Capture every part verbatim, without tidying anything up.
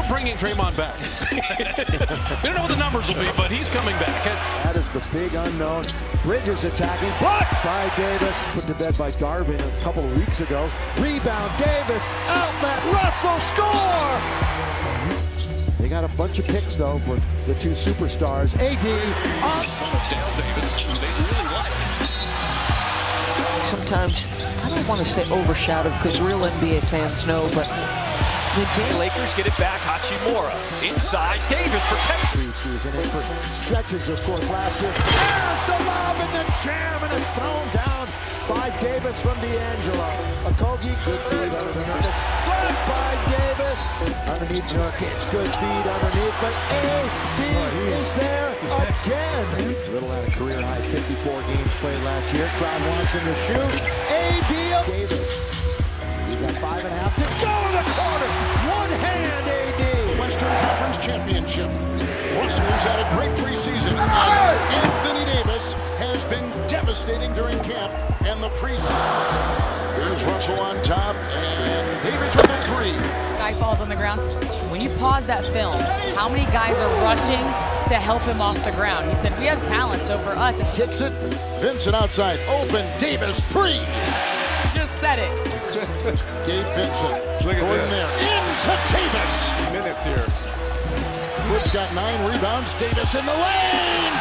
bringing Draymond back. We don't know what the numbers will be, but he's coming back. That is the big unknown. Bridges attacking, blocked by Davis. Put to bed by Darvin a couple of weeks ago. Rebound, Davis, outlet, Russell, score! They got a bunch of picks, though, for the two superstars. A D on... Son of Dale Davis, who they really like. Sometimes, I don't want to say overshadowed, because real N B A fans know, but the Lakers get it back. Hachimura inside. Davis protects. Preseason and for stretches, of course, last year. There's the lob in the jam, and it's thrown down by Davis from D'Angelo. Okogie, good feed under the Nurkic. Blocked by Davis. Underneath Nurkic, good feed underneath, but A D is there again. Little had a career high fifty-four games played last year. Crowd wants him to shoot. A D Davis. We got five and a half to go in the corner. One hand, A D. Western Conference Championship. Russell has had a great preseason. Anthony Davis has been devastating during camp and the preseason. Here's Russell on top, and Davis with the three. Guy falls on the ground. When you pause that film, how many guys are rushing to help him off the ground? He said, we have talent, so for us, it's... Kicks it. Vincent outside. Open. Davis, three. Just said it. Gabe Vincent. Look at going this. there. Into Davis. Minutes here. Wood's got nine rebounds. Davis in the lane.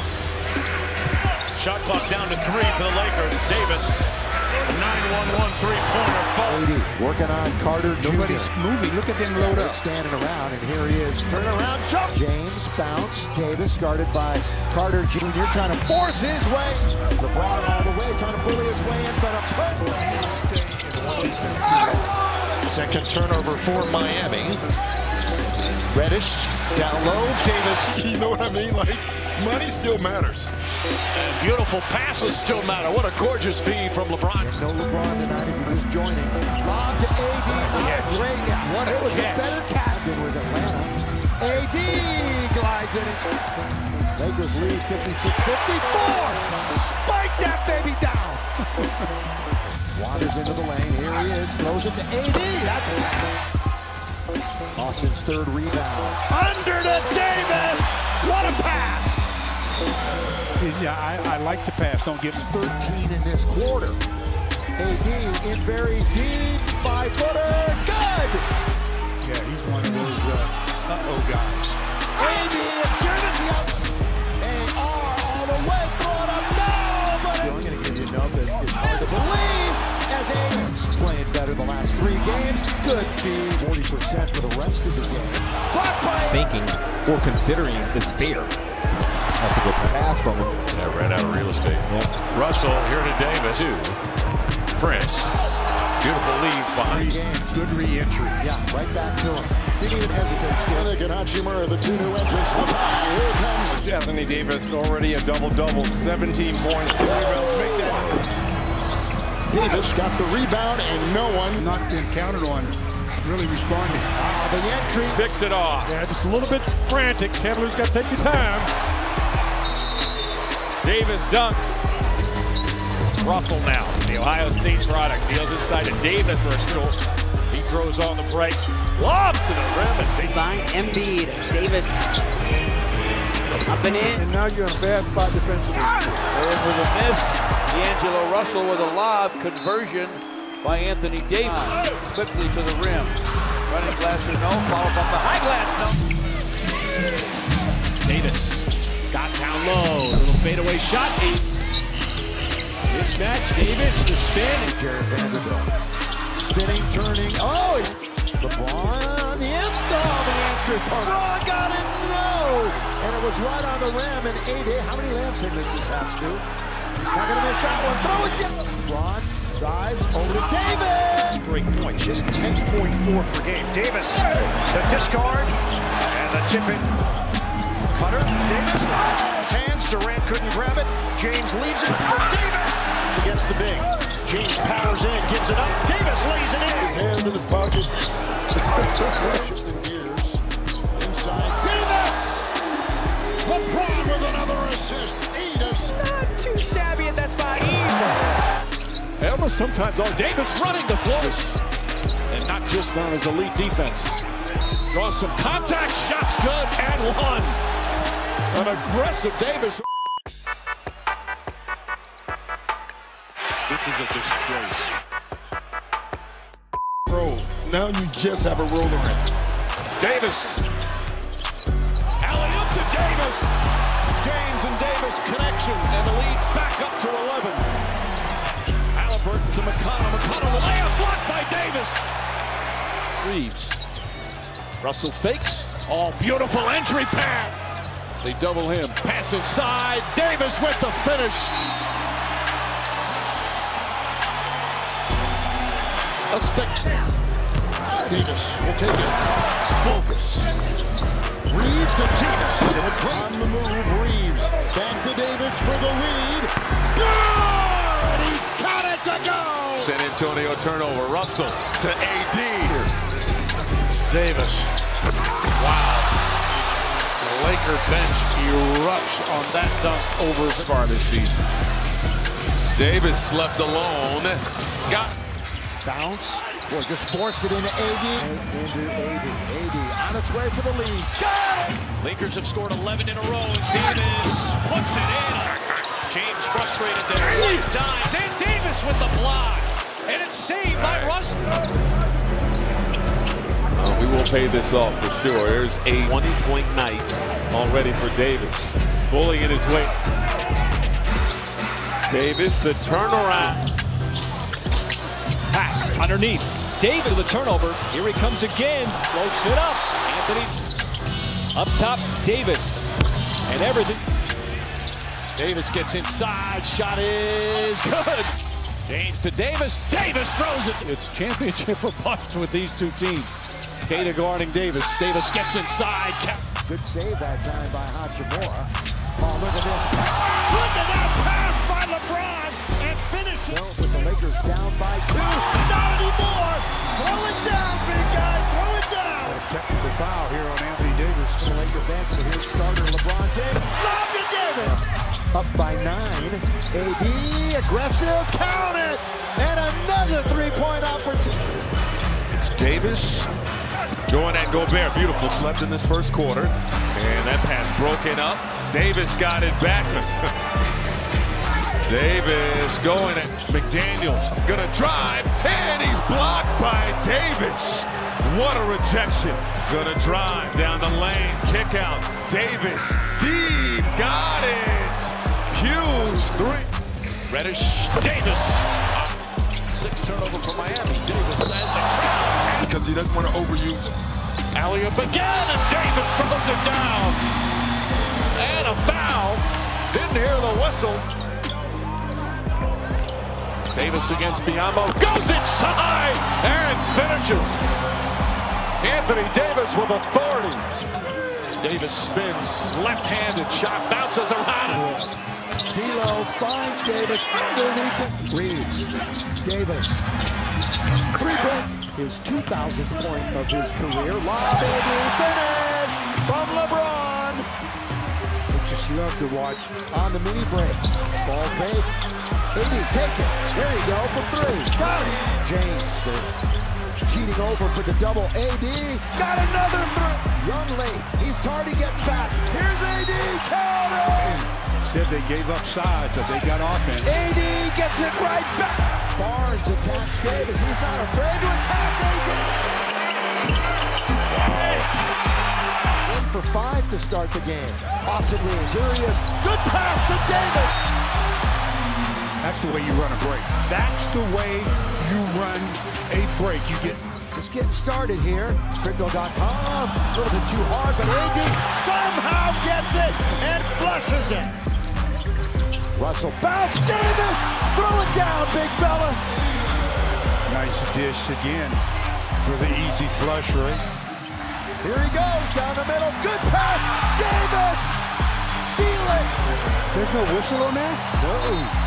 Shot clock down to three for the Lakers. Davis, nine one one three-pointer fall. A D working on Carter Junior Nobody's moving. Look at them load They're up. standing around, and here he is. Turn around, jump. James bounce. Davis guarded by Carter Junior trying to force his way. LeBron all the way, trying to bully his way in, but a Second turnover for Miami. Reddish down low. Davis. You know what I mean? Like, money still matters. And beautiful passes still matter. What a gorgeous feed from LeBron. no LeBron tonight if you're just joining. Lob to A D. Catch. Oh, great. Yeah. What a it was catch. a better catch than with Atlanta. A D glides in it. Lakers lead fifty-six fifty-four. Spike that baby down. Wanders into the lane. Here he is. Throws it to A D. That's it. Austin's third rebound. Under to Davis. What a pass. Yeah, I, I like to pass. Don't get thirteen in this quarter. A D in very deep. Five-footer. Good. Yeah, he's one of those uh, uh-oh guys. A D again at the up. A R all the way. Throw it up now. But I'm going to give you a note that it's hard to believe as A's playing better the last three games. Good feed. forty percent for the rest of the game. Blocked by Thinking or considering this fair. That's a good pass from him. Yeah, ran out of real estate. Yep. Russell here to Davis. Two. Prince. Beautiful lead behind. Game. Good re-entry. Yeah, right back to him. Didn't even hesitate. Still and Hachimura, the two new entrants. Up high. Here comes Anthony Davis, already a double-double, seventeen points, two rebounds. Make that. Davis got the rebound, and no one Not been counted on really responding. Ah, the entry. Picks it off. Yeah, just a little bit frantic. Cavaliers got to take the time. Davis dunks. Russell now, the Ohio State product, deals inside to Davis for a short. He throws on the brakes, lobs to the rim, and big by Embiid. Davis up and in. And now you're in a bad spot defensively. And with a miss, D'Angelo Russell with a lob conversion by Anthony Davis. Quickly to the rim. Running glass or no, followed up the high glass no. Davis got down low. Little fadeaway shot. Ace. Mismatch. Davis to spin. Jared Vanderbilt. Spinning, turning. Oh, LeBron on the end. Oh, the answer. LeBron got it. No. And it was right on the rim. And A D. How many layups did misses have to? Not going to miss that one. Throw it down. LeBron drives over to Davis. Great point, just ten point four per game. Davis, the discard, and the tip in. Cutter, Davis, hands, Durant couldn't grab it. James leaves it for Davis. Against the big. James powers in, gives it up. Davis lays it in. his hands in his pocket. Shifting gears. Inside. Davis! LeBron with another assist. Edis. Not too shabby at that spot either. Elba sometimes on Davis running the floors. And not just on his elite defense. Draws some contact, shots good, and one. An aggressive Davis. This is a disgrace. Roll. Now you just have a roll around. Davis. Alley-oop to Davis. James and Davis connection, and the lead back up to eleven. Halliburton to McConnell. McConnell, the layup blocked by Davis. Reeves. Russell fakes. Oh, beautiful entry pass. They double him. Pass inside. Davis with the finish. A spectacular. Davis will take it. Focus. Reeves to Davis. On the move, Reeves. Back to Davis for the lead. Good! He got it to go! San Antonio turnover. Russell to A D. Davis. Wow. The Laker bench erupts on that dunk over So far this season. Davis slept alone. Got Bounce. Boy, just forced it into A D. Into A D. A D on its way for the lead. Got it! Lakers have scored eleven in a row. Davis puts it in. James frustrated there. White dives. And Davis with the block. And it's saved by Russell. Uh, we will pay this off for sure. There's a twenty-point night already for Davis. Bullying his way. Davis, the turnaround. Pass underneath. Davis to the turnover. Here he comes again. Floats it up. Anthony up top. Davis. And everything. Davis gets inside. Shot is good. James to Davis. Davis throws it. It's championship or bust with these two teams. Kata guarding Davis. Davis gets inside. Good save that time by Hachimura. Oh, look at this. Look at that pass by LeBron and finish it. With the Lakers down by two. Not anymore. Throw it down, big guy. Throw it down. A technical foul here on Anthony Davis. For the Lakers bench. So here's starter LeBron James. Lob to Davis. Up by nine. A D aggressive. Count it. And another three-point opportunity. It's Davis going at Gobert. Beautiful. Slept in this first quarter. And that pass broken up. Davis got it back. Davis going at McDaniels. Gonna drive. And he's blocked by Davis. What a rejection. Gonna drive down the lane. Kick out. Davis. Deep. Got it. Hughes. Three. Reddish. Davis. Six turnover for Miami. Davis has the foul. Because he doesn't want to overuse it. Alley-oop again, and Davis throws it down. And a foul. Didn't hear the whistle. Davis against Biombo. Goes inside and finishes. Anthony Davis with authority. Davis spins. Left-handed shot. Bounces around. D'Lo finds Davis underneath it. Reeves. Davis. Three-point. His two thousandth point of his career. Lob, baby, finish from LeBron. I just love to watch on the mini break. Ball fake. A D, take it. There you go for three. Got it. James, they're cheating over for the double. A D got another three. Young late. He's tardy getting back. Here's A D. Counter. Said they gave up size, but they got offense. A D gets it right back. Barnes attacks Davis. He's not afraid to attack A D. Wow. One for five to start the game. Austin Reeves. Here he is. Good pass to Davis. That's the way you run a break. That's the way you run a break. You get just getting started here. Crypto dot com. A little bit too hard, but A D somehow gets it and flushes it. Russell bounce. Davis. Throw it down, big fella. nice dish again for the easy flush, right? Here he goes down the middle. Good pass. Davis. Seal it. There's no whistle on that? No.